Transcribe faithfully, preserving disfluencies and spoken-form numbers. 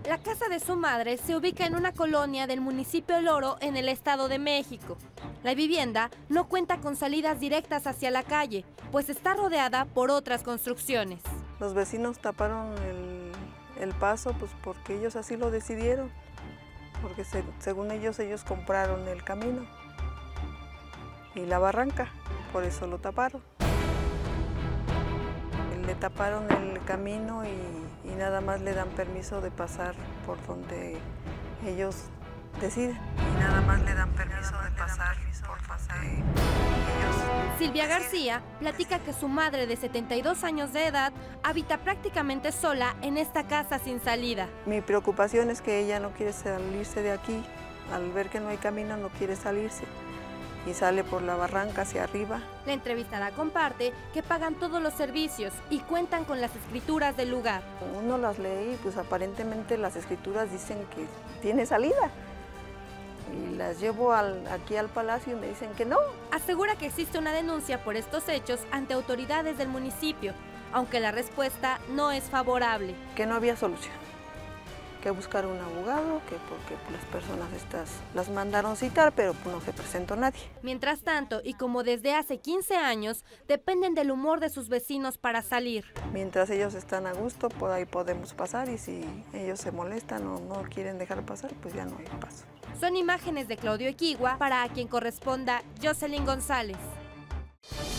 La casa de su madre se ubica en una colonia del municipio El Oro, en el Estado de México. La vivienda no cuenta con salidas directas hacia la calle, pues está rodeada por otras construcciones. Los vecinos taparon el, el paso pues porque ellos así lo decidieron, porque se, según ellos, ellos compraron el camino y la barranca, por eso lo taparon. Le taparon el camino y, y nada más le dan permiso de pasar por donde ellos deciden. Y nada más le dan permiso de pasar por donde ellos... Silvia García platica que su madre de setenta y dos años de edad habita prácticamente sola en esta casa sin salida. Mi preocupación es que ella no quiere salirse de aquí. Al ver que no hay camino no quiere salirse y sale por la barranca hacia arriba. La entrevistada comparte que pagan todos los servicios y cuentan con las escrituras del lugar. Uno las lee y pues aparentemente las escrituras dicen que tiene salida. Y las llevo al, aquí al palacio y me dicen que no. Asegura que existe una denuncia por estos hechos ante autoridades del municipio, aunque la respuesta no es favorable. Que no había solución, que buscar un abogado, que porque las personas estas las mandaron citar, pero pues no se presentó nadie. Mientras tanto, y como desde hace quince años, dependen del humor de sus vecinos para salir. Mientras ellos están a gusto, por ahí podemos pasar, y si ellos se molestan o no quieren dejar pasar, pues ya no hay paso. Son imágenes de Claudio Equigua, para a quien corresponda Jocelyn González.